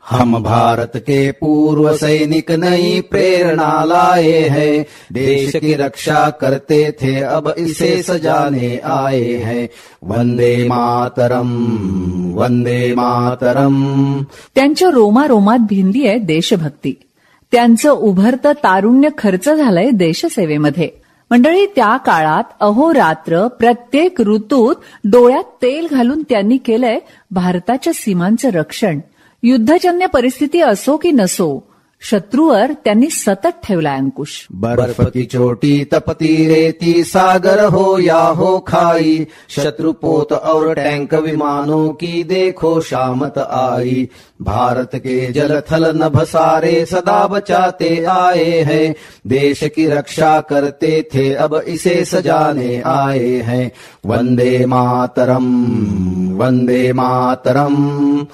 हम भारत के पूर्व सैनिक नई प्रेरणा लाए हैं, देश की रक्षा करते थे अब इसे सजाने आए हैं। वंदे मातरम, वंदे मातरम। त्यांच्या रोमारोमात भिनली आहे देशभक्ती. त्यांचं उभरतं तारुण्य खर्च झालंय देशसेवेमध्ये. मंडळी, त्या काळात अहोरात्र प्रत्येक ऋतूत डोळ्यात तेल घालून त्यांनी केलंय भारताच्या सीमांचं रक्षण. युद्धजन्य परिस्थिती असो की नसो, शत्रूवर त्यांनी सतत ठेवला अंकुश. बर्फ की चोटी तपती रेती, सागर हो या हो खाई, शत्रुपोत और टैंक विमानों की देखो शामत आई। भारत के जल थल नभ सारे सदा बचाते आए हैं, देश की रक्षा करते थे अब इसे सजाने आए हैं। वंदे मातरम, वंदे मातरम।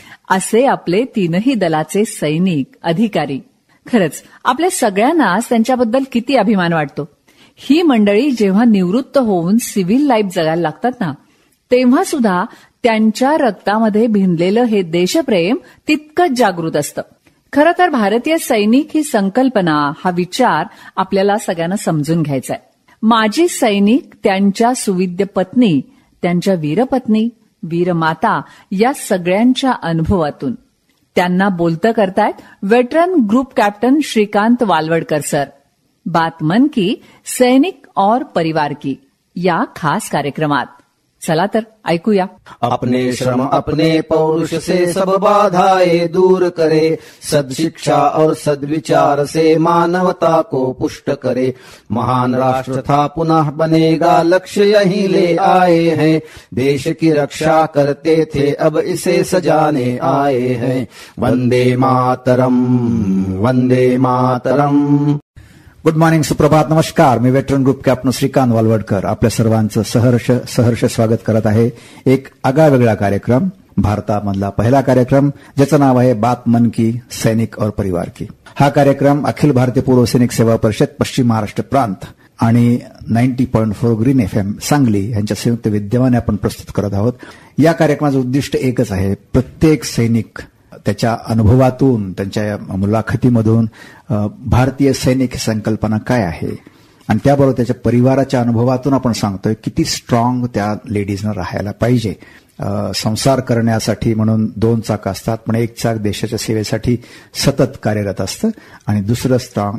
असे आपले तीनही दलाचे सैनिक, अधिकारी. खरंच आपल्या सगळ्यांनाच त्यांच्याबद्दल किती अभिमान वाटतो. ही मंडळी जेव्हा निवृत्त होऊन सिव्हिल लाईफ जगायला लागतात ना, तेव्हा सुद्धा त्यांच्या रक्तामध्ये भिनलेलं हे देशप्रेम तितकंच जागृत असतं. खरं तर भारतीय सैनिक ही संकल्पना, हा विचार आपल्याला सगळ्यांना समजून घ्यायचा आहे. माजी सैनिक, त्यांच्या सुविद्य पत्नी, त्यांच्या वीरपत्नी, वीरमाता या सगळ्यांच्या अनुभवातून. त्यांना बोलतं करतायत veteran group captain Shrikant Walwadkar sir. बात मन की सैनिक और परिवार की या खास कार्यक्रमात. चला तर ऐकूया. अपने श्रम अपने पौरुष से सब बाधाएं दूर करे, सद्शिक्षा और सद्विचार से मानवता को पुष्ट करे। महान राष्ट्र था पुनः बनेगा, लक्ष्य यही ले आए हैं, देश की रक्षा करते थे अब इसे सजाने आए हैं। वंदे मातरम, वंदे मातरम। गुड मॉर्निंग, सुप्रभात, नमस्कार. मी veteran group captain Shrikant Walwadkar आपल्या सर्वांचं सहर्ष स्वागत करत आहे. एक आगळावेगळा कार्यक्रम, भारतामधला पहिला कार्यक्रम, ज्याचं नाव आहे बात मन की सैनिक और परिवार की. हा कार्यक्रम अखिल भारतीय पूर्व सैनिक सेवा परिषद पश्चिम महाराष्ट्र प्रांत आणि 90.4 ग्रीन FM सांगली यांच्या संयुक्त विद्यमाने आपण प्रस्तुत करत आहोत. या कार्यक्रमाचं उद्दिष्ट एकच आहे, प्रत्येक सैनिक त्याच्या अनुभवातून, त्यांच्या मुलाखतीमधून भारतीय सैनिक ही संकल्पना काय आहे आणि त्याबरोबर त्याच्या परिवाराच्या अनुभवातून आपण सांगतोय किती स्ट्रॉंग त्या लेडीजनं राहायला पाहिजे. संसार करण्यासाठी म्हणून 2 चाक असतात, पण एक चाक देशाच्या सेवेसाठी सतत कार्यरत असतं आणि दुसरं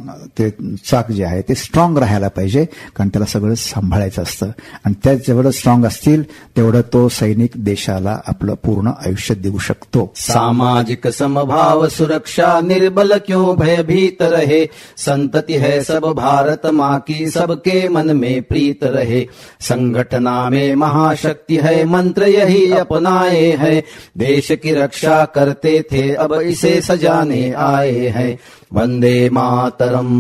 ते चाक जे आहे ते स्ट्रॉंग राहायला पाहिजे, कारण त्याला सगळं सांभाळायचं असतं आणि त्या जेवढं स्ट्रॉंग असतील तेवढं तो सैनिक देशाला आपलं पूर्ण आयुष्य देऊ शकतो. सामाजिक समभाव सुरक्षा निर्बल क्यों भयभीत रहे, संतति है सब भारत माँ की सबके मन में प्रीत रहे, संगठना में महाशक्ति है मंत्र यही अपनाए हैं, देश की रक्षा करते थे अब इसे सजाने आए हैं. वंदे मातरम,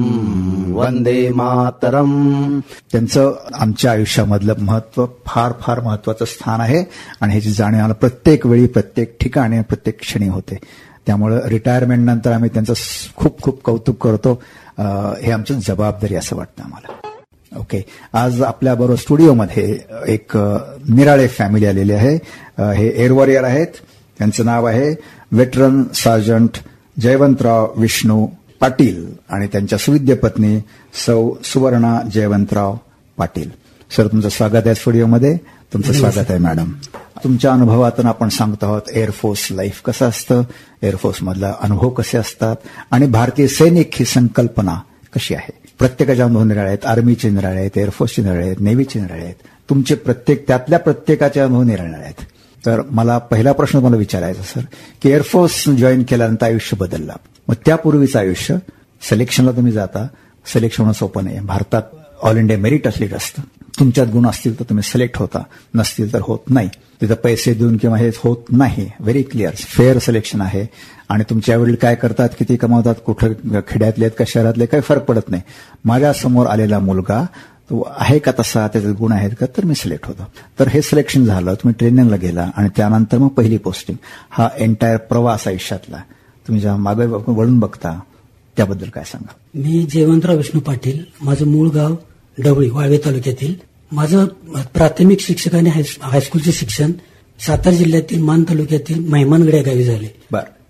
वंदे मातरम. त्यांचं आमच्या आयुष्यामधलं महत्व फार फार महत्वाचं स्थान आहे आणि ह्याची जाणीव आम्हाला प्रत्येक वेळी, प्रत्येक ठिकाणी, प्रत्येक क्षणी होते. त्यामुळे रिटायरमेंट नंतर आम्ही त्यांचं खूप खूप कौतुक करतो. हे आमची जबाबदारी असं वाटतं आम्हाला. ओके, आज आपल्याबरोबर स्टुडिओमध्ये एक निराळे फॅमिली आलेली आहे. हे एअर वॉरियर आहेत. त्यांचं नाव आहे वेटरन सार्जंट जयवंतराव विष्णू पाटील आणि त्यांच्या सुविद्य पत्नी सौ सुवर्णा जयवंतराव पाटील. सर, तुमचं स्वागत आहे स्टुडिओमध्ये. तुमचं स्वागत आहे मॅडम. तुमच्या अनुभवातून आपण सांगत आहोत एअरफोर्स लाईफ कसं असतं, एअरफोर्समधला अनुभव कसे असतात आणि भारतीय सैनिक ही संकल्पना कशी आहे. प्रत्येकाच्या अनुभव निराळे आहेत. आर्मीचे निराळे आहेत, एअरफोर्सचे निराळे आहेत, नेव्हीचे निराळे आहेत. तुमचे त्यातल्या प्रत्येकाचे अनुभव निराळे आहेत. तर मला पहिला प्रश्न मला विचारायचा सर, की एअरफोर्स जॉईन केल्यानंतर आयुष्य बदललं, मग त्यापूर्वीचं आयुष्य, सिलेक्शनला तुम्ही जाता, सिलेक्शन होणं सोपं नाही. भारतात ऑल इंडिया मेरिट असलेलं असतं. तुमच्यात गुण असतील तर तुम्ही सिलेक्ट होता, नसतील तर होत नाही. तिथं पैसे देऊन किंवा हे होत नाही. व्हेरी क्लिअर फेअर सिलेक्शन आहे आणि तुमच्या वडील काय करतात, किती कमावतात, कुठं खेड्यातले आहेत का शहरातले, काही फरक पडत नाही. माझ्या समोर आलेला मुलगा तो आहे का तसा, त्याचे गुण आहेत का, तर मी सिलेक्ट होतो. तर हे सिलेक्शन झालं, तुम्ही ट्रेनिंगला गेला आणि त्यानंतर मग पहिली पोस्टिंग. हा एंटायर प्रवास आयुष्यातला तुम्ही जेव्हा मागे वळून बघता त्याबद्दल काय सांगा. मी जयवंतराव विष्णू पाटील, माझं मूळ गाव डवळी, वाळवे तालुक्यातील. माझं प्राथमिक शिक्षक आणि हायस्कूलचे शिक्षण सातारा जिल्ह्यातील मान तालुक्यातील मेहमानगड या गावी झाले.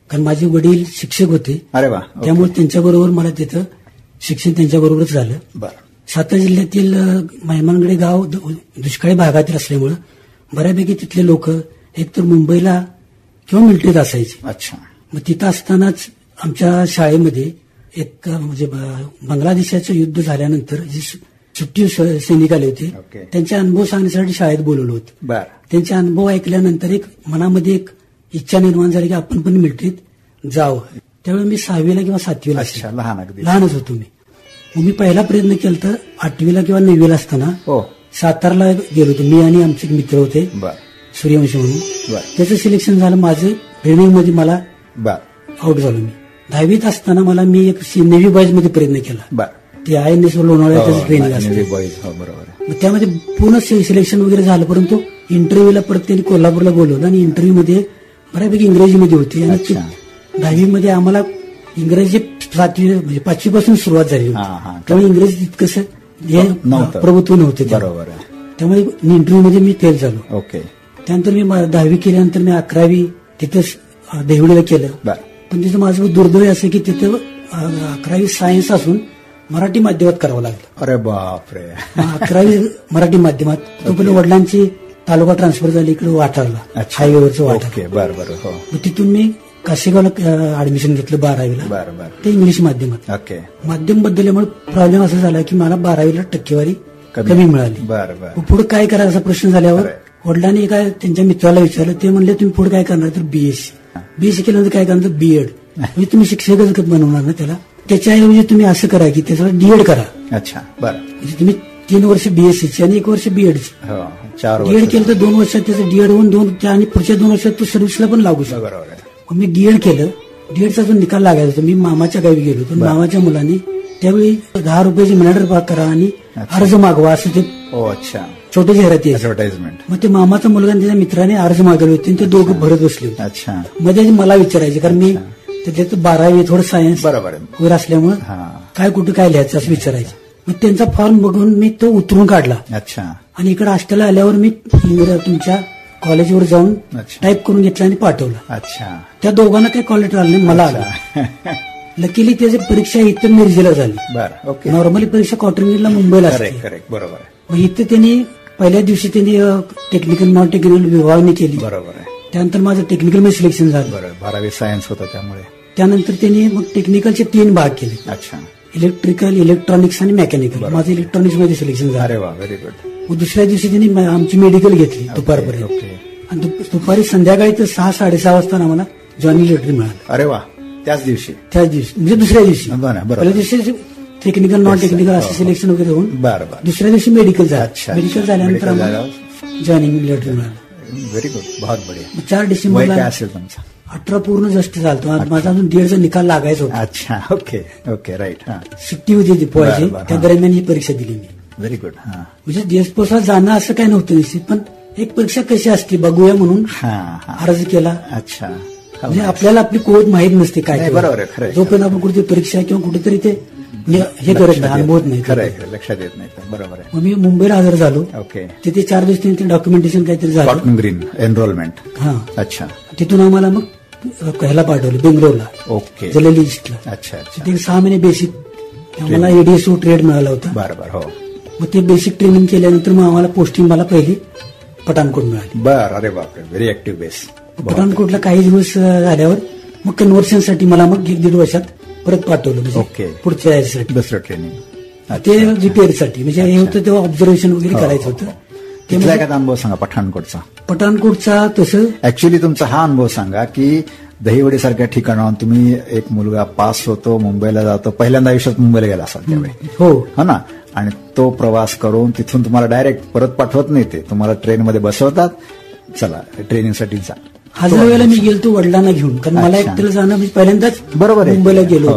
कारण माझे वडील शिक्षक होते. अरे वा. त्यामुळे त्यांच्याबरोबर मला तिथं शिक्षण त्यांच्याबरोबरच झालं. बरं. सातारा जिल्ह्यातील मेहमानगडे गाव दुष्काळी भागातील असल्यामुळं बऱ्यापैकी तिथले लोक एकतर मुंबईला किंवा मिलिटरीत असायचे. अच्छा. मग तिथं असतानाच आमच्या शाळेमध्ये एक म्हणजे बांगलादेशाचं युद्ध झाल्यानंतर जे सुट्टी सैनिक आले होते त्यांचे अनुभव सांगण्यासाठी शाळेत बोलवलं होतं. बरं. त्यांचे अनुभव ऐकल्यानंतर एक मनामध्ये एक इच्छा निर्माण झाली की आपण पण मिलिटरीत जावं. त्यावेळी मी 6वीला किंवा 7वीला अच्छा. लहानच होतो मी. मग मी पहिला प्रयत्न केला तर 8वीला किंवा 9वीला असताना सातारला गेलो होतो. मी आणि आमचे मित्र होते सूर्यवंशी म्हणून. त्याचं सिलेक्शन झालं. माझं ट्रेनिंगमध्ये मला आउट झालो. मी 10वीत असताना मला मी एक नेव्ही बॉईज मध्ये प्रयत्न केला. ते INS लोणावळ्यात त्याचं ट्रेनिंग असतं. मग त्यामध्ये पूर्ण सिलेक्शन वगैरे झालं. परंतु इंटरव्ह्यूला परत त्यांनी कोल्हापूरला बोलवलं आणि इंटरव्ह्यू मध्ये बऱ्यापैकी इंग्रजीमध्ये होती. आणि 10वीमध्ये आम्हाला इंग्रजी 7वी म्हणजे 5वी पासून सुरुवात झाली होती. त्यामुळे इंग्रजी तितकंसं हे प्रभुत्व नव्हते. बरोबर. त्यामुळे इंटरव्ह्यू मध्ये मी फेल झालो. ओके. त्यानंतर मी 10वी केल्यानंतर मी 11वी तिथंच देवडीला केलं. पण तिथं माझं दुर्दैव असं की तिथं 11वी सायन्स असून मराठी माध्यमात करावं लागलं. अरे बापरे. 11वी मराठी माध्यमात. तोपर्यंत वडिलांची तालुका ट्रान्सफर झाली इकडे वाठारला, हायवेवरचं वाठार. बरोबर. तिथून मी काशेगावला ऍडमिशन घेतलं 12वीला. ते इंग्लिश माध्यमात. माध्यम बदलल्यामुळे प्रॉब्लेम असा झाला की मला 12वीला टक्केवारी कमी मिळाली. पुढे काय करायचा असा प्रश्न झाल्यावर वडिलांनी एका त्यांच्या मित्राला विचारलं. ते म्हणले तुम्ही पुढे काय करणार तर बीएससी केल्यानंतर काय करणार बीएड. म्हणजे तुम्ही शिक्षकच बनवणार ना त्याला. त्याच्याऐवजी तुम्ही असं करा की त्याचा डीएड करा. अच्छा. बरं. म्हणजे तुम्ही 3 वर्ष बीएससीची आणि 1 वर्ष बीएडची. डीएड केलं तर 2 वर्षात त्याचं डीएड होऊन आणि पुढच्या 2 वर्षात तो सर्व्हिसला पण लागू शकतो. मी डीएड केलं. डीएडचा जो निकाल लागायचा होता मी मामाच्या गावी गेलो होतो. मामाच्या मुलांनी त्यावेळी 10 रुपयाची मॅटर पाक करा आणि अर्ज मागवा असं ते छोटे जाहिराती ऍडव्हर्टाइजमेंट. मग ते मामाचा मुलगा आणि त्याच्या मित्राने अर्ज मागवले होते आणि ते दोघं भरत बसले होते. अच्छा. मध्ये मला विचारायचे कारण मी त्याच्यात 12वी थोडं सायन्स वगैरे असल्यामुळे काय कुठे काय लिहायचं असं विचारायचं. मग त्यांचा फॉर्म बघून मी तो उतरून काढला. अच्छा. आणि इकडे हॉस्टेलला आल्यावर मी तुमच्या कॉलेजवर जाऊन टाईप करून घेतला आणि पाठवलं. अच्छा. त्या दोघांना काही कॉलेज आलं नाही, मला आलं. लकीली त्याची परीक्षा इथं मिरजेला झाली. नॉर्मली परीक्षा क्वार्टरला मुंबईला असते. बरोबर. मग इथं त्यांनी पहिल्या दिवशी त्यांनी टेक्निकल नॉन टेक्निकल विभागणी केली. बरोबर. त्यानंतर माझं टेक्निकल मध्ये सिलेक्शन झालं. 12वी सायन्स होतं त्यामुळे. त्यानंतर त्यांनी मग टेक्निकलचे 3 भाग केले. अच्छा. इलेक्ट्रिकल, इलेक्ट्रॉनिक्स आणि मेकॅनिकल. माझं इलेक्ट्रॉनिक्स मध्ये सिलेक्शन झालं. अरे वा, व्हेरी गुड. मग दुसऱ्या दिवशी त्यांनी आमची मेडिकल घेतली दुपारपर्यंत. आणि दुपारी संध्याकाळी तर 6-6:30 वाजता आम्हाला जॉइनिंग लेटर मिळालं. अरे वा. त्याच दिवशी म्हणजे दुसऱ्या दिवशी. पहिल्या दिवशी टेक्निकल नॉन टेक्निकल असं सिलेक्शन वगैरे होऊन दुसऱ्या दिवशी मेडिकल झालं. मेडिकल झाल्यानंतर आम्हाला जॉइनिंग लेटर मिळालं. Very good. बहुत बढिया. 4 डिसेंबरला असेल तुमचा 18 पूर्ण जस्ट चालतो. माझा अजून 1.5चा निकाल लागायचा होता. अच्छा. ओके. राईट. सुट्टी होती पोहायची. त्या दरम्यान ही परीक्षा दिली मी. Very good. म्हणजे देशपोसात जाणं असं काय नव्हतं निश्चित. पण एक परीक्षा कशी असते बघूया म्हणून अर्ज केला. अच्छा. म्हणजे आपल्याला आपली कोविड माहीत नसते काय. बरोबर. जोपर्यंत आपण कुठे परीक्षा किंवा कुठेतरी ते हे करत नाही, अनुभवत नाही, लक्षात येत नाही. बरोबर आहे. मग मी मुंबईला हजर झालो. ओके. तिथे 4 दिवस त्यांचे डॉक्युमेंटेशन काहीतरी झालं. Cotton Green enrollment. अच्छा. तिथून आम्हाला मग ह्याला पाठवलं बेंगलोरला. ओके. जलेली ईस्टला. अच्छा. तिथे 6 महिने बेसिक आम्हाला एडीएसओ ट्रेड मिळाला होता. बरोबर. हो. मग ते बेसिक ट्रेनिंग केल्यानंतर मग आम्हाला पोस्टिंग मला पहिली पठाणकोट मिळाली. बर. अरे बापरे. Very active base. पठाणकोटला काही दिवस झाल्यावर मग कन्व्हर्शनसाठी मला मग 1-1.5 वर्षात परत पाठवलं. म्हणजे पुढच्या यासाठी दुसरं ट्रेनिंग ते रिपेअरसाठी. म्हणजे हे होतं तेव्हा ऑब्झर्वेशन वगैरे करायचं होतं. तिथला एखादा अनुभव सांगा पठाणकोटचा. तसं ऍक्च्युली तुमचा हा अनुभव सांगा की दहिवडी सारख्या ठिकाणाहून तुम्ही एक मुलगा पास होतो, मुंबईला जातो. पहिल्यांदा आयुष्यात मुंबईला गेला असाल त्यावेळी. हो ना. आणि तो प्रवास करून तिथून तुम्हाला डायरेक्ट परत पाठवत नाही. ते तुम्हाला ट्रेनमध्ये बसवतात. चला ट्रेनिंगसाठी जा. हजार वेळेला मी गेलो वडिलांना घेऊन. कारण मला एकट्याला जाणं म्हणजे पहिल्यांदाच बरोबर मुंबईला गेलो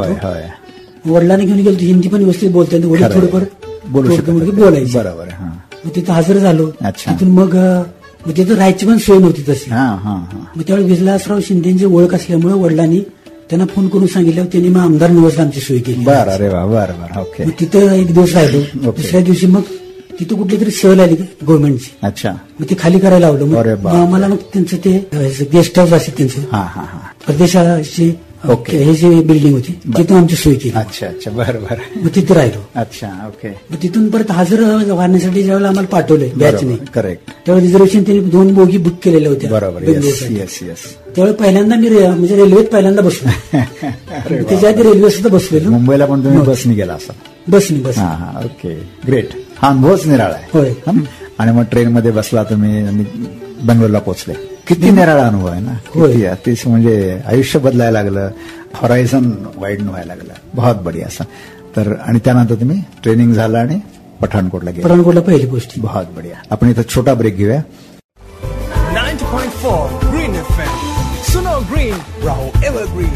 होतो. वडिलांना घेऊन गेलो. हिंदी पण व्यवस्थित बोलतात. वडील थोडंफार बोलायचं. बरोबर. मग तिथं हजर झालो. तिथून मग तिथं राहायची पण सोय नव्हती तशी. मग त्यावेळी विलासराव शिंदेची ओळख असल्यामुळे वडिलांनी त्यांना फोन करून सांगितलं. त्यांनी मग आमदार निवासला आमची सोय केली. बरं. तिथं 1 दिवस राहिलो. दुसऱ्या दिवशी मग तिथं कुठली तरी सहल आली गव्हर्नमेंटची. अच्छा. मग ते खाली करायला लावलं. मग आम्हाला मग त्यांचं ते गेस्ट हाऊस असेल त्यांचं प्रदेशाची ओके. हे जे बिल्डिंग होती तिथून आमची सोय केली. अच्छा अच्छा, बरं बरं. मग तिथे राहिलो. अच्छा, ओके. मग तिथून परत हजर वाढण्यासाठी ज्यावेळेला आम्हाला पाठवलंय बॅचने, करेक्ट. त्यावेळी रिझर्वेशन त्यांनी 2 बोगी बुक केलेल्या होत्या. बरोबर. येस. त्यावेळी पहिल्यांदा मी म्हणजे रेल्वेत पहिल्यांदा बसलो. त्याच्या आधी रेल्वे सुद्धा बसलेलो. मुंबईला पण तुम्ही बसनी गेला असा? बसनी. हा, ओके, ग्रेट. हा अनुभवच निराळा आहे. होय. आणि मग ट्रेनमध्ये बसला तुम्ही आणि बेंगलोरला पोहोचले. किती निराळा अनुभव आहे ना. किती अतिशय, म्हणजे आयुष्य बदलायला लागलं, हॉरायझन वाईड व्हायला लागलं. बहुत बढिया असं. तर आणि त्यानंतर तुम्ही ट्रेनिंग झालं आणि पठाणकोटला गेले. पठाणकोटला पहिली गोष्ट. बहुत बढिया. आपण इथं छोटा ब्रेक घेऊया. 90.4 ग्रीन FM. सुनो ग्रीन, राहो एव्हरग्रीन.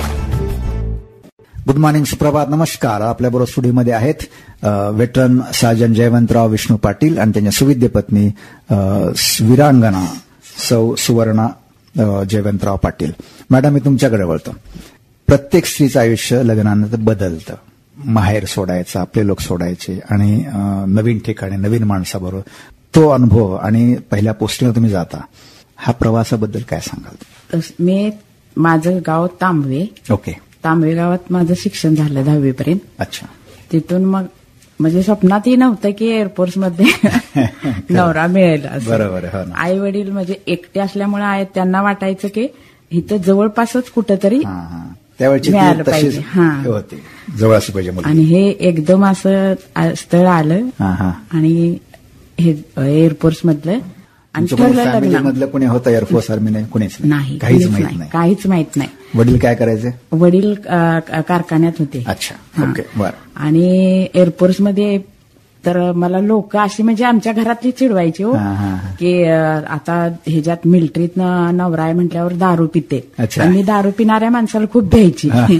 गुड मॉर्निंग, सुप्रभात, नमस्कार. आपल्याबरोबर स्टुडिओमध्ये आहेत वेटरन सार्जन जयवंतराव विष्णू पाटील आणि त्यांच्या सुविद्य पत्नी वीरांगना सौ सुवर्णा जयवंतराव पाटील. मॅडम, मी तुमच्याकडे वळतो. प्रत्येक स्त्रीचं आयुष्य लग्नानंतर बदलतं. माहेर सोडायचं, आपले लोक सोडायचे आणि नवीन ठिकाणी नवीन माणसाबरोबर तो अनुभव आणि पहिल्या पोस्टिंगला तुम्ही जाता, हा प्रवासाबद्दल काय सांगाल? मी माझं गाव तांबवे. ओके. तांबवे गावात माझं शिक्षण झालं 10वी पर्यंत. अच्छा. तिथून मग म्हणजे स्वप्नातही नव्हतं की एअरफोर्समध्ये नवरा मिळेल असं. बरोबर. आई वडील म्हणजे एकटे असल्यामुळे त्यांना वाटायचं की इथं जवळपासच कुठंतरी मिळालं पाहिजे. होते जवळ असं पाहिजे. आणि हे एकदम असं स्थळ आलं आणि हे एअरफोर्स मधलं. आणि मधलं कोणी होतं एअरफोर्स आर्मीने? कोणीच नाही. काहीच माहित नाही. वडील काय करायचे? वडील कारखान्यात होते. अच्छा, ओके, बरं. आणि एअरफोर्स मध्ये तर मला लोक अशी म्हणजे आमच्या घरातली चिडवायची हो, की आता ह्याच्यात मिलिटरीत नवरा आहे म्हटल्यावर दारू पिते. आणि मी दारू पिणाऱ्या माणसाला खूप भ्यायची. आणि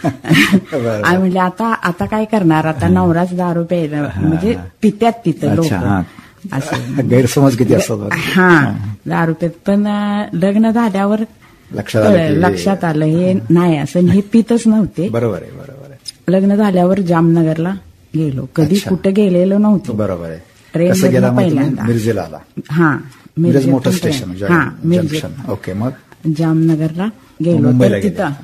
म्हणले आता काय करणार, आता नवराच दारू प्यायला म्हणजे पित्यात तिथं लोक असं. गैरसमज किती असतात. दारू पित. पण लग्न झाल्यावर लक्षात आलं हे नाही असं, हे पितच नव्हते. बरोबर आहे. लग्न झाल्यावर जामनगरला गेलो. कधी कुठं गेलेलो नव्हतो. बरोबर आहे. ट्रेन पहिल्यांदा मिरजेला आला. मिरज मोठं स्टेशन. मिरजेत. ओके. मग जामनगरला गेलो. तर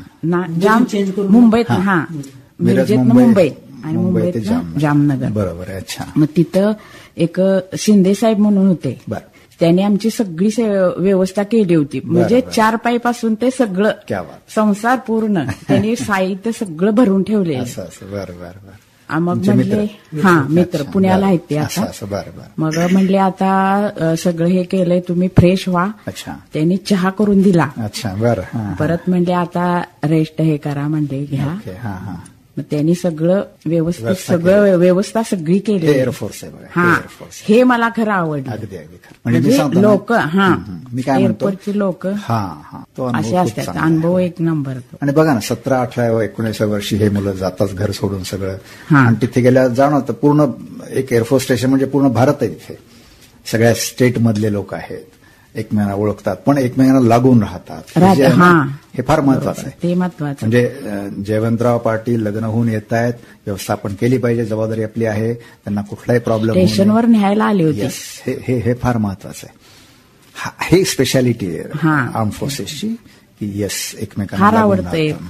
तिथं मुंबईत मिरजेत मुंबई आणि मुंबईत जामनगर. बरोबर आहे. अच्छा. मग तिथं एक शिंदे साहेब म्हणून होते. त्यांनी आमची सगळी व्यवस्था केली होती. म्हणजे 4 पाईपासून ते सगळं संसार पूर्ण त्यांनी साहित्य सगळं भरून ठेवले. मग म्हणले मित्र पुण्याला आहेत ते आता. मग म्हणले आता सगळं हे केलंय, तुम्ही फ्रेश व्हा. त्यांनी चहा करून दिला. परत म्हणले आता रेस्ट हे करा म्हणले, घ्या. मग त्यांनी सगळं व्यवस्था सगळी केली. एअरफोर्स आहे. हे मला खरं आवडलं. म्हणजे लोक एअरपोर्टची लोक असे असतात. अनुभव एक नंबर. आणि बघा ना, 17, 18, 19 वर्षी हे मुलं जातात घर सोडून सगळं. आणि तिथे गेल्या जाणवतं पूर्ण एक एअरफोर्स स्टेशन म्हणजे पूर्ण भारत आहे. तिथे सगळ्या स्टेट मधले लोक आहेत, एकमेकांना ओळखतात, पण एकमेकांना लागून राहतात. हे फार महत्वाचं आहे. ते महत्वाचं. म्हणजे जयवंतराव पाटील लग्न होऊन येत आहेत, व्यवस्थापन केली पाहिजे, जबाबदारी आपली आहे, त्यांना कुठलाही प्रॉब्लेम स्टेशनवर न्यायला आले होते. हे फार महत्वाचं आहे. हे स्पेशालिटी आहे आर्म फोर्सेसची, की येस एकमेकांना फार आवडतं.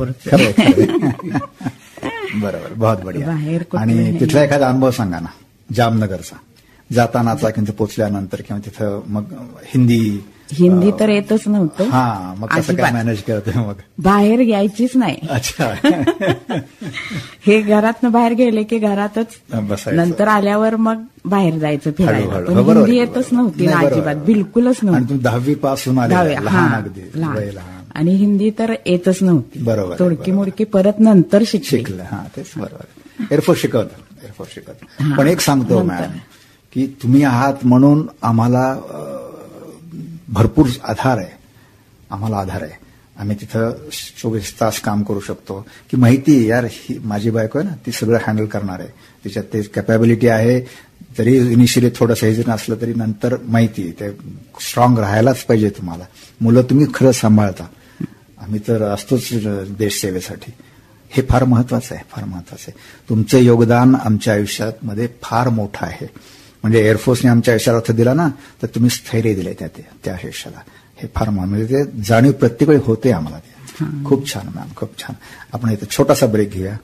बरोबर. बहुत बढिया. आणि तिथला एखादा अनुभव सांगा ना जामनगरचा, जातानाचा किंवा पोचल्यानंतर, किंवा तिथं मग हिंदी तर येतच नव्हतं. मग कसं काय मॅनेज करते? मग बाहेर यायचीच नाही. अच्छा. हे घरातनं बाहेर गेले की घरातच बसायचं. नंतर आल्यावर मग बाहेर जायचं फिरायला. पण हिंदी येतच नव्हती अजिबात, बिलकुलच नव्हती. 10वी पासून अगदी आणि हिंदी तर येतच नव्हती. बरोबर. तोडकी मोडकी परत नंतर शिकलं. तेच बरोबर. एअरफोर्स शिकवत. पण एक सांगतो मॅडम, की तुम्ही आहात म्हणून आम्हाला भरपूर आधार आहे. आम्ही तिथं 24 तास काम करू शकतो. की माहिती यार, ही माझी बायको आहे ना, ती सगळं हँडल करणार आहे, तिच्यात ते कॅपॅबिलिटी आहे. जरी इनिशियली थोडंसं हेजिट असलं तरी नंतर माहिती ते स्ट्रॉंग राहायलाच पाहिजे. तुम्हाला मुलं तुम्ही खरं सांभाळता. आम्ही तर असतोच देश सेवेसाठी. हे फार महत्वाचं आहे. तुमचं योगदान आमच्या आयुष्यामध्ये फार मोठं आहे. म्हणजे एअरफोर्सने आमच्या आयुष्याला अर्थ दिला ना, तर तुम्ही स्थैर्य दिले त्या आयुष्याला. हे फार म्हणजे ते जाणीव प्रत्येक वेळी होते आम्हाला. खूप छान मॅम, खूप छान. आपण इथे छोटासा ब्रेक घेऊया.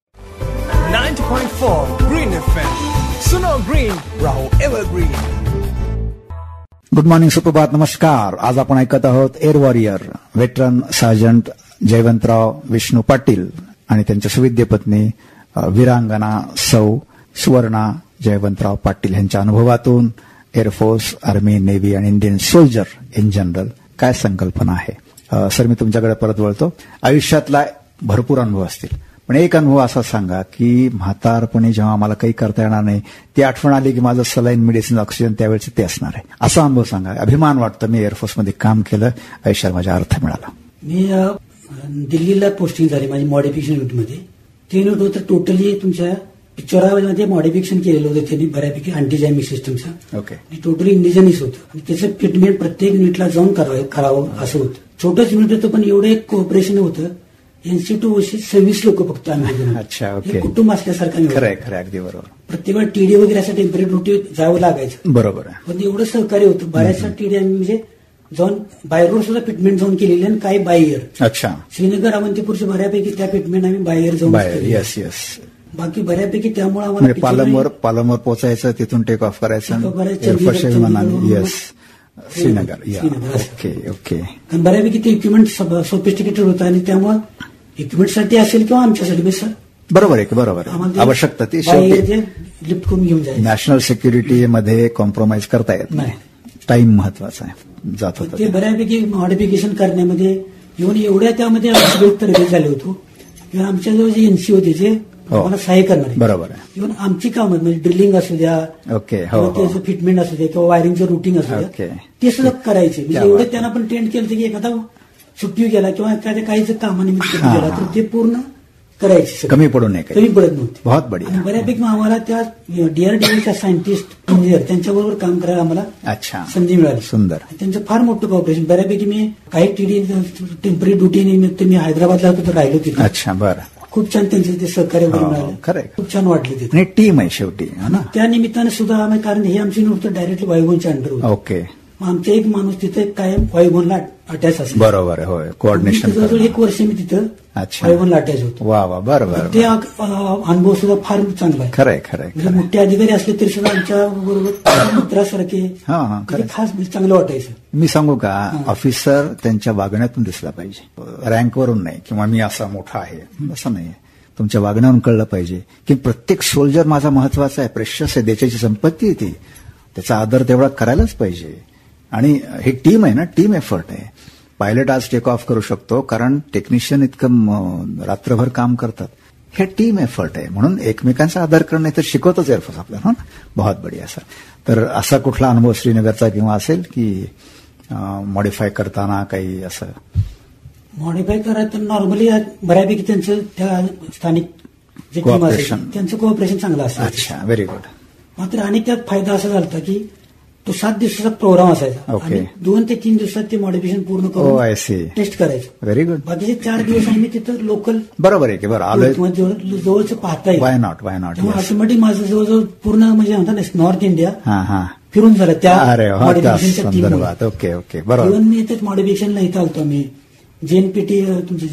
90.4 ग्रीन FM. सुनो ग्रीन, राहो एव्हरग्रीन. गुड मॉर्निंग, सुप्रभात, नमस्कार. आज आपण ऐकत आहोत air warrior veteran sergeant Jaywantrao Vishnu Patil आणि त्यांच्या सुविद्य पत्नी वीरांगना सौ सुवर्णा जयवंतराव पाटील यांच्या अनुभवातून एअरफोर्स, आर्मी, नेव्ही आणि इंडियन सोल्जर इन जनरल काय संकल्पना आहे. सर, मी तुमच्याकडे परत वळतो. आयुष्यातला भरपूर अनुभव असतील, पण एक अनुभव असा सांगा की म्हातारपणी जेव्हा आम्हाला काही करता येणार नाही, ती आठवण आली की माझं सलाईन, मेडिसिन, ऑक्सिजन त्यावेळेचे ते असणार आहे, असा अनुभव सांगा. अभिमान वाटतं मी एअरफोर्समध्ये काम केलं, आयुष्यात माझा अर्थ मिळाला. मी दिल्लीला पोस्टिंग झाली माझी मॉडिफिकेशन युनिटमध्ये. ते युनिट होतं टोटली तुमच्या 54 मॉडिफिकेशन केलेलं होतं त्यांनी बऱ्यापैकी अँटीजायमिक सिस्टमचं. ओके. टोटली इंडिजनच होतं आणि त्याचं ट्रीटमेंट प्रत्येक युनिटला जाऊन करावं असं होतं. छोटंच युनिट होतं पण एवढं एक कोऑपरेशन होतं. एनसीटू 26 लोक फक्त आम्ही. अच्छा, ओके. कुटुंब असल्यासारखं. खरंय, खरं, अगदी बरोबर. प्रत्येक वेळा टीडी वगैरे असं टेम्परेरी ड्युटी जावं लागायचं. बरोबर आहे. पण एवढं सहकार्य होतं. बऱ्याचशा टीडी आम्ही म्हणजे जाऊन बाय रोड सुद्धा ट्रीटमेंट जाऊन केलेली आणि काही बाय इयर. अच्छा. श्रीनगर, अवंतीपूरच्या बऱ्यापैकी त्या ट्रीटमेंट आम्ही बाय इयर जाऊन. Yes yes. बाकी बऱ्यापैकी त्यामुळे आम्हाला पालमवर पोहोचायचं, तिथून टेक ऑफ करायचं एअरफोर्सच्या विमानाने. येस, श्रीनगर. Okay okay. कारण बऱ्यापैकी ते इक्विपमेंट सोफिस्टिकेटेड होतं आणि त्यामुळे इक्विपमेंटसाठी असेल किंवा आमच्यासाठी बरोबर आहे, बरोबर आहे. आवश्यकता ती लिफ्ट करून घेऊन जायचं. नॅशनल सिक्युरिटी मध्ये कॉम्प्रोमाइज करता येत नाही. टाइम महत्वाचा आहे. जात होतं ते बऱ्यापैकी मॉडिफिकेशन करण्यामध्ये येऊन एवढ्या त्यामध्ये तरबेज झाले होतो. किंवा आमच्याजवळ जे एनसी होते जे मला सहाय्य करणार. बरोबर आहे. इव्हन आमची कामं म्हणजे ड्रिलिंग असू द्या, ओके, त्याचं फिटमेंट असू द्या किंवा वायरिंगचं रुटीन असू द्या, ते सुद्धा करायचे. म्हणजे एवढं त्यांना पण ट्रेंड केलं की एखादा सुट्टी गेला किंवा एखाद्या काही कामानिमित्त गेला तर ते पूर्ण करायचे. कमी पडू नये, कमी पडत नव्हते. बहुत बढिया. बऱ्यापैकी आम्हाला त्या डीआरडीओच्या सायंटिस्ट, इंजिनियर त्यांच्याबरोबर काम करायला आम्हाला संधी मिळाली. सुंदर. त्यांचं फार मोठं कॉपरेशन. बऱ्यापैकी मी काही टीडी टेम्पररी ड्युटी निमित्त मी हैदराबादला राहिलो तिथे. अच्छा, बरं. खूप छान त्यांचं ते सहकार्य वगैरे मिळालं. खरं, खूप छान वाटले ते. आणि टीम आहे शेवटी ना. त्या निमित्ताने सुद्धा आम्ही, कारण हे आमची नव्हतं डायरेक्टली वायुगोनच्या अंडर होतं. ओके. आमचा एक माणूस तिथे कायम वायुगोनला अटॅच असतो. बरोबर आहे. होय, कोऑर्डिनेशन. जवळजवळ 1 वर्ष मी तिथं वायुगोनला अटॅच होतो. वा वा, बरोबर. ते अनुभव सुद्धा फार चांगला आहे. खरंय खरंय. म्हणजे मोठे अधिकारी असले तरी सुद्धा आमच्या बरोबर मित्रासारखे खास चांगलं वाटायचं. मी सांगू का, ऑफिसर त्यांच्या वागण्यातून दिसला पाहिजे, रँकवरून नाही किंवा मी असा मोठा आहे असं नाही. तुमच्या वागण्यावरून कळलं पाहिजे की प्रत्येक सोल्जर माझा महत्वाचा आहे, प्रेशस आहे, देशाची संपत्ती आहे ती, त्याचा आदर तेवढा करायलाच पाहिजे. आणि हे टीम आहे ना, टीम एफर्ट आहे. पायलट आज टेक ऑफ करू शकतो कारण टेक्निशियन इतकं रात्रभर काम करतात. हे टीम एफर्ट आहे, म्हणून एकमेकांचा आदर करणं तर शिकवतच एअरफोर्स आपल्याला. बहुत बढिया सर. तर असा कुठला अनुभव श्रीनगरचा किंवा असेल की मॉडिफाय करताना काही असं? मॉडिफाय करायचं तर नॉर्मली बऱ्यापैकी त्यांचं त्या स्थानिक जे त्यांचं कोऑपरेशन चांगलं असतं. अच्छा, व्हेरी गुड. मात्र आणि त्यात फायदा असा झाला की तो 7 दिवसाचा प्रोग्राम असायचा आणि 2 ते 3 दिवसात ते मॉडिफिकेशन पूर्ण करून टेस्ट करायचं. Very good. बाकीचे 4 दिवस आम्ही तिथं लोकल. बरोबर आहे की बरं जवळचं पाहता येईल. वाय नॉट ऑटोमॅटिक माझं जवळजवळ पूर्ण म्हणजे म्हणतात ना नॉर्थ इंडिया फिरून झालं त्या मॉडिफिकेशनच्या टीमवर. ओके ओके, बरोबर. इव्हन मी इथेच मॉडिफिकेशनला इथं आलतो आम्ही जेएनपीटी तुमचे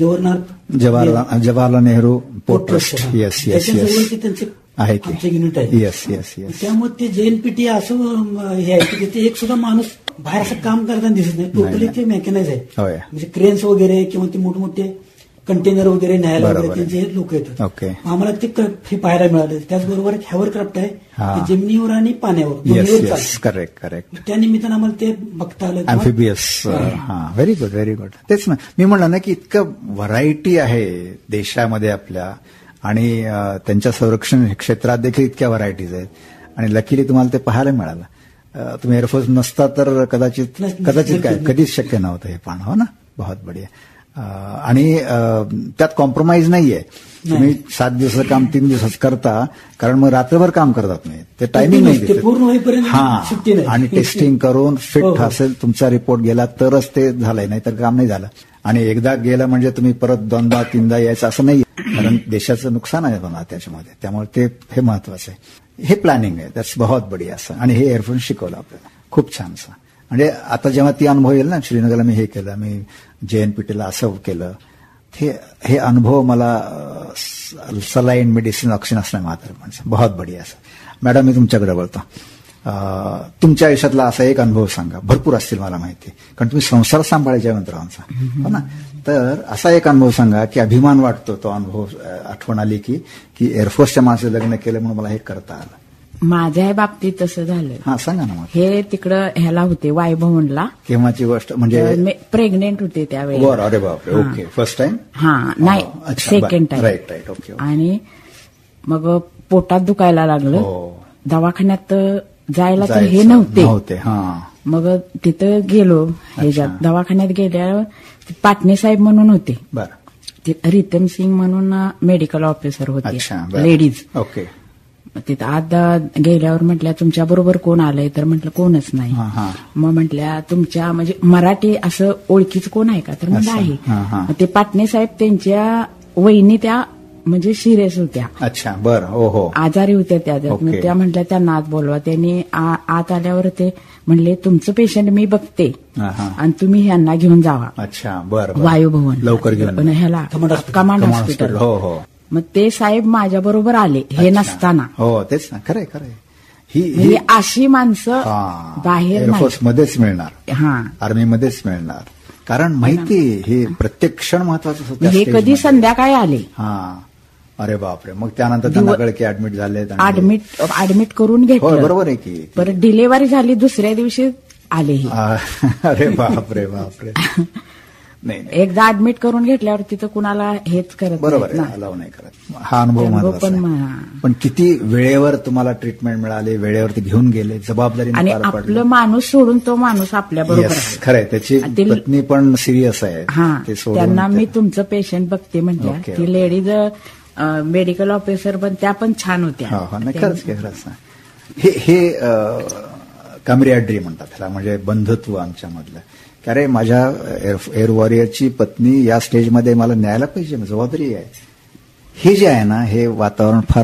Jawaharlal Nehru port trust. Yes yes yes. त्यांचे आहे आमचे युनिट आहे. Yes yes yes. त्यामुळे ते जेएनपीटी असं हे आहे की तिथे एक सुद्धा माणूस बाहेर असं काम करताना दिसत नाही. टोटली ते मेकॅनाइज आहे. म्हणजे क्रेन्स वगैरे किंवा ते मोठमोठे कंटेनर वगैरे न्यायला वगैरे त्यांचे लोक येतात. ओके. आम्हाला ते पाहायला मिळालं. त्याचबरोबर हॅवरक्राफ्ट आहे जमिनीवर आणि पाण्यावर. Correct correct. त्या निमित्तानं आम्हाला ते बघता आलं. Amphibious. Very good very good. तेच ना मी म्हणलं ना की इतकं व्हरायटी आहे देशामध्ये आपल्या, आणि त्यांच्या संरक्षण क्षेत्रात देखील इतक्या व्हरायटीज आहेत. आणि लकीली तुम्हाला ते पाहायला मिळालं. तुम्ही एअरफोर्स नसता तर कदाचित काय कधीच शक्य नव्हतं हे पाहणं. हो ना. बहुत बढिया. आणि त्यात कॉम्प्रोमाइज नाहीये. तुम्ही 7 दिवसाचं काम 3 दिवसात करता, कारण मग रात्रभर काम करतात नाही, ते टायमिंग नाही पूर्ण होईपर्यंत. आणि टेस्टिंग करून फिट असेल तुमचा रिपोर्ट गेला तरच ते झालंय, नाहीतर काम नाही झालं. आणि एकदा गेलं म्हणजे तुम्ही परत 2दा 3दा यायचं असं नाही, कारण देशाचं नुकसान आहे बघा त्याच्यामध्ये. त्यामुळे ते हे महत्वाचं आहे. हे प्लॅनिंग आहे. दॅट्स बहुत बढिया असं. आणि हे एअरफोर्स शिकवलं आपल्याला खूप छान असं. म्हणजे आता जेव्हा ती अनुभव येईल ना, श्रीनगरला मी हे केलं, मी जेएनपीटीला असं केलं, हे अनुभव मला सलाईन मेडिसिन ऑक्सिजन असणं म्हातारपण बहुत बढिया असं. मॅडम मी तुमच्याकडे बोलतो. तुमच्या आयुष्यातला असा एक अनुभव सांगा. भरपूर असतील मला माहिती, कारण तुम्ही संसार सांभाळायच्या मंत्रांचा, हो ना. तर असा एक अनुभव सांगा की अभिमान वाटतो, तो अनुभव आठवण आली की एअरफोर्सच्या माणसाचं लग्न केलं म्हणून मला हे करता आलं. माझ्या बाबतीत तसं झालं. हा सांगा ना. हे तिकडं ह्याला होते वायभवनला. केव्हाची गोष्ट म्हणजे? प्रेग्नेंट होते त्यावेळी. बरं. अरे बापरे. ओके. First time? हा नाही, second time. Right right. Okay. आणि मग पोटात दुखायला लागलं. दवाखान्यात जायला तर हे नव्हते. मग तिथं गेलो. ह्याच्यात दवाखान्यात गेल्यावर पाटणे साहेब म्हणून होते. रितम सिंग म्हणून मेडिकल ऑफिसर होते, लेडीज. ओके. तिथं आत गेल्यावर म्हटल्या तुमच्या बरोबर कोण आलंय? तर म्हटलं कोणच नाही. मग म्हटल्या तुमच्या म्हणजे मराठी असं ओळखीच कोण आहे का? तर म्हटलं आहे. ते पाटणे साहेब त्यांच्या वहिनी त्या म्हणजे सिरियस होत्या. अच्छा. बरं. हो. आजारी होत्या त्या म्हटल्या त्यांना आत बोलवा. त्यांनी आत आल्यावर ते म्हणले तुमचं पेशंट मी बघते आणि तुम्ही ह्यांना घेऊन जावा. अच्छा. बरं. वायुभवन लवकर घेऊन ह्याला कमांड हॉस्पिटल. हो. मग ते साहेब माझ्या बरोबर आले हे नसताना. हो तेच ना. खरंय. ही अशी माणसं बाहेर एअरफोर्स मध्येच मिळणार, हा आर्मीमध्येच मिळणार. कारण माहिती हे प्रत्येक क्षण महत्वाचं होतं. हे कधी संध्याकाळी आले. हा. अरे बापरे. मग त्यानंतर त्यांना कळलं की ऍडमिट झाले. ऍडमिट करून घेतलं. बरोबर आहे की. परत डिलेव्हरी झाली दुसऱ्या दिवशी आले. अरे बापरे. नाही, एकदा ऍडमिट करून घेतल्यावर तिथं कुणाला हेच करत बरोबर आहे, अलाव नाही करत. हा अनुभव महत्वाचा. पण किती वेळेवर तुम्हाला ट्रीटमेंट मिळाली, वेळेवर ते घेऊन गेले, जबाबदारी. आणि आपलं माणूस सोडून तो माणूस आपल्या बरोबर. खरंय. त्याची पत्नी पण सिरियस आहे. त्यांना मी तुमचं पेशंट बघते म्हटल्या. ती लेडीज मेडिकल ऑफिसर पण त्या पण छान होत्या. खरंच. हे कॅमरेडरी म्हणतात त्याला, म्हणजे बंधुत्व आमच्या मधलं. अरे माझ्या एअर वॉरियरची पत्नी या स्टेजमध्ये मला न्यायला पाहिजे, जबाबदारी आहे. हे जे आहे ना, हे वातावरण फार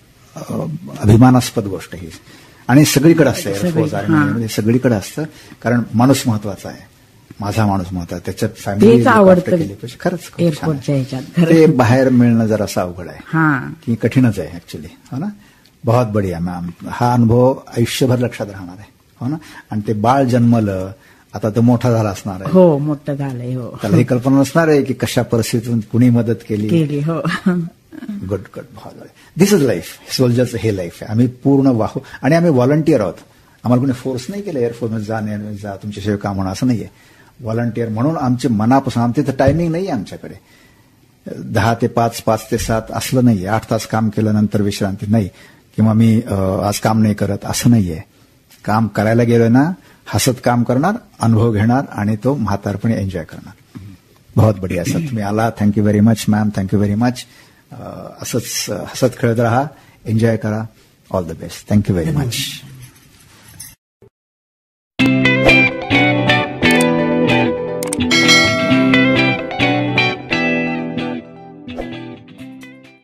अभिमानास्पद गोष्ट ही. आणि सगळीकडे असतं एअरफोर्स आर्मी सगळीकडे असतं. कारण माणूस महत्वाचा आहे, माझा माणूस महत्वाचा, त्याच्यात फॅमिली आवडतं केली पाहिजे. खरंच ते बाहेर मिळणं जरासं अवघड आहे की कठीणच आहे ऍक्च्युली. हो ना. बहुत बढिया मॅम. हा अनुभव आयुष्यभर लक्षात राहणार आहे. हो ना. आणि ते बाळ जन्मलं, आता तो मोठा झाला असणार आहे. हो, मोठा झालाय. हो. त्याला ही कल्पना नसणार आहे की कशा परिस्थितीतून कुणी मदत केली. हो. Good. This is life. Soldiers हे लाईफ आहे. आम्ही पूर्ण वाहू. आणि आम्ही व्हॉलंटियर आहोत. आम्हाला कोणी फोर्स नाही केलं एअरफोर्समध्ये जा तुमच्याशिवाय काम होणं, असं नाहीये. व्हॉलंटियर म्हणून आमचे मनापासून. आमचं टायमिंग नाही आमच्याकडे 10 ते 5, 5 ते 7 असलं नाहीये. 8 तास काम केल्यानंतर विश्रांती नाही, किंवा मी आज काम नाही करत असं नाहीये. काम करायला गेलोय ना, हसत काम करणार, अनुभव घेणार आणि तो म्हातारपणी एन्जॉय करणार. बहुत बढिया सर. तुम्ही आला. Thank you very much ma'am. Thank you very much. असंच हसत खेळत राहा, एन्जॉय करा. All the best. Thank you very much.